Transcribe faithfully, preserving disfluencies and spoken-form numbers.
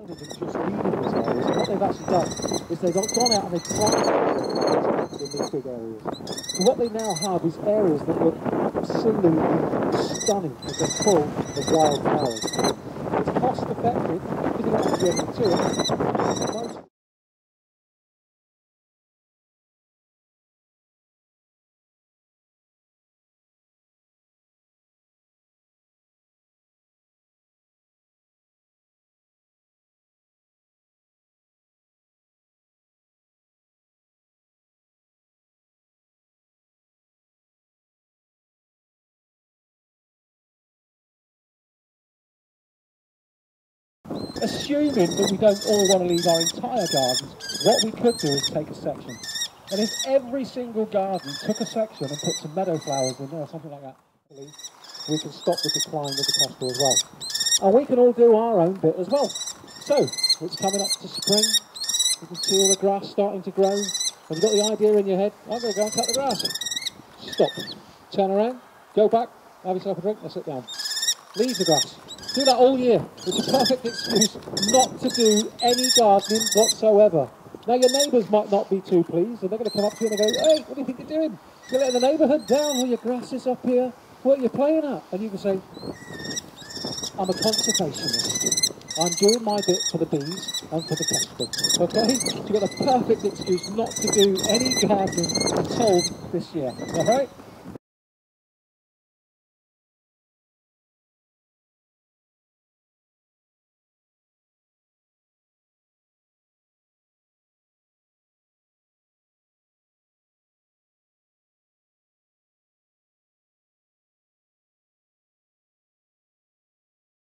isn't just weeding this area. What they've actually done is they've gone out and they've planted in these big areas. So what they now have is areas that look absolutely stunning because they're full of wild flowers. It's cost effective because you don't have to do anything to it. Most Assuming that we don't all want to leave our entire gardens, what we could do is take a section. And if every single garden took a section and put some meadow flowers in there or something like that, we can stop the decline of the Kestrel as well. And we can all do our own bit as well. So, it's coming up to spring. You can see all the grass starting to grow. And you've got the idea in your head, I'm going to go and cut the grass. Stop. Turn around, go back, have yourself a drink and sit down. Leave the grass. Do that all year. It's a perfect excuse not to do any gardening whatsoever. Now your neighbours might not be too pleased and they're going to come up to you and they go, hey, what do you think you're doing? You're letting the neighbourhood down, all your grass is up here. What are you playing at? And you can say, I'm a conservationist. I'm doing my bit for the bees and for the kestrel. Okay? So you've got a perfect excuse not to do any gardening at all this year. Alright?